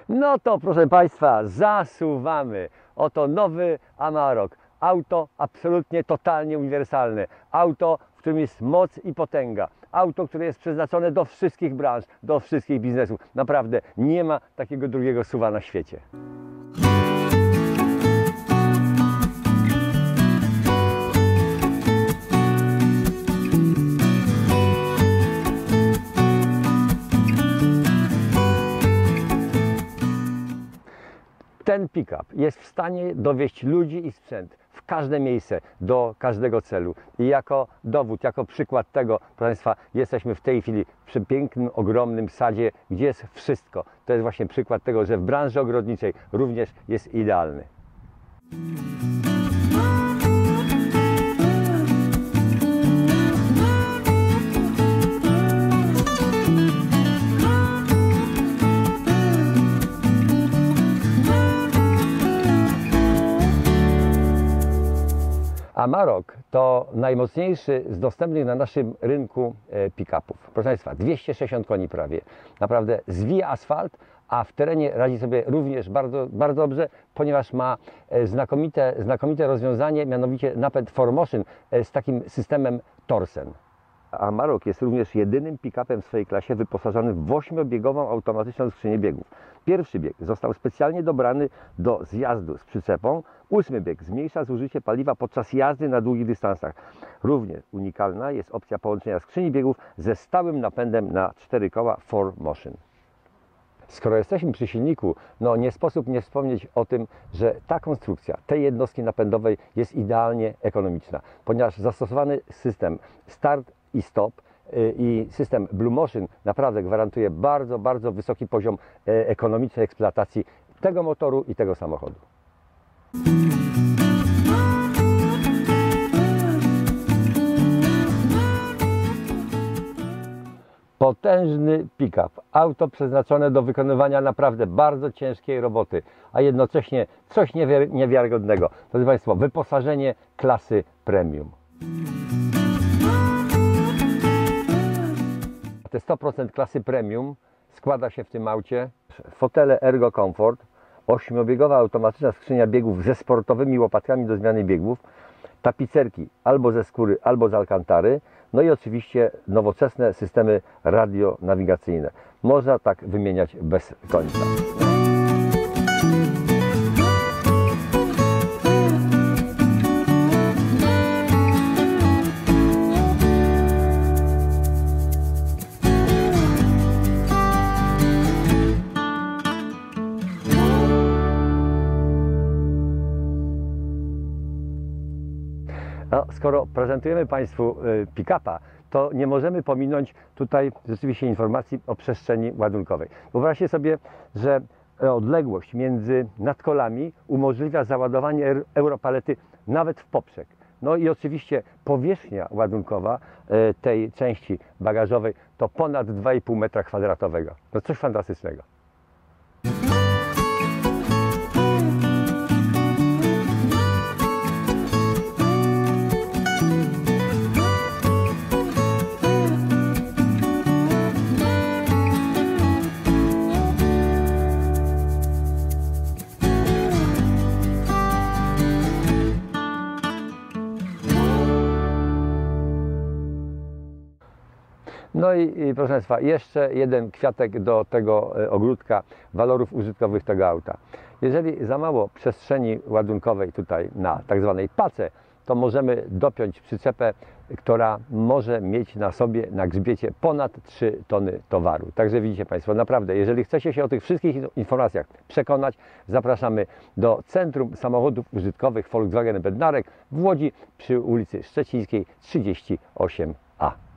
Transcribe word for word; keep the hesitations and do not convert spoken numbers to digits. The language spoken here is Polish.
No to proszę Państwa, zasuwamy. Oto nowy Amarok. Auto absolutnie, totalnie uniwersalne. Auto, w którym jest moc i potęga. Auto, które jest przeznaczone do wszystkich branż, do wszystkich biznesów. Naprawdę nie ma takiego drugiego suwa na świecie. Ten pick-up jest w stanie dowieźć ludzi i sprzęt w każde miejsce, do każdego celu. I jako dowód, jako przykład tego, proszę Państwa, jesteśmy w tej chwili przy pięknym, ogromnym sadzie, gdzie jest wszystko. To jest właśnie przykład tego, że w branży ogrodniczej również jest idealny. Amarok to najmocniejszy z dostępnych na naszym rynku pick-upów. Proszę Państwa, dwieście sześćdziesiąt koni prawie. Naprawdę zwija asfalt, a w terenie radzi sobie również bardzo, bardzo dobrze, ponieważ ma znakomite, znakomite rozwiązanie, mianowicie napęd four motion z takim systemem Torsen. Amarok jest również jedynym pick-upem w swojej klasie wyposażonym w ośmiobiegową automatyczną skrzynię biegów. Pierwszy bieg został specjalnie dobrany do zjazdu z przyczepą. Ósmy bieg zmniejsza zużycie paliwa podczas jazdy na długich dystansach. Również unikalna jest opcja połączenia skrzyni biegów ze stałym napędem na cztery koła four motion. Skoro jesteśmy przy silniku, no nie sposób nie wspomnieć o tym, że ta konstrukcja tej jednostki napędowej jest idealnie ekonomiczna, ponieważ zastosowany system start i stop i system Blue Motion naprawdę gwarantuje bardzo, bardzo wysoki poziom ekonomicznej eksploatacji tego motoru i tego samochodu. Potężny pick-up, auto przeznaczone do wykonywania naprawdę bardzo ciężkiej roboty, a jednocześnie coś niewiarygodnego. Proszę Państwa, wyposażenie klasy premium. Te sto procent klasy premium składa się w tym aucie fotele Ergo Comfort, ośmiobiegowa automatyczna skrzynia biegów ze sportowymi łopatkami do zmiany biegów, tapicerki albo ze skóry, albo z alkantary, no i oczywiście nowoczesne systemy radionawigacyjne. Można tak wymieniać bez końca. No, skoro prezentujemy Państwu pick-upa, to nie możemy pominąć tutaj rzeczywiście informacji o przestrzeni ładunkowej. Wyobraźcie sobie, że odległość między nadkolami umożliwia załadowanie Europalety nawet w poprzek. No i oczywiście powierzchnia ładunkowa tej części bagażowej to ponad dwa i pół metra kwadratowego. To coś fantastycznego. No i proszę Państwa, jeszcze jeden kwiatek do tego ogródka walorów użytkowych tego auta. Jeżeli za mało przestrzeni ładunkowej tutaj na tak zwanej pace, to możemy dopiąć przyczepę, która może mieć na sobie, na grzbiecie ponad trzy tony towaru. Także widzicie Państwo, naprawdę, jeżeli chcecie się o tych wszystkich informacjach przekonać, zapraszamy do Centrum Samochodów Użytkowych Volkswagen Bednarek w Łodzi przy ulicy Szczecińskiej trzydzieści osiem A.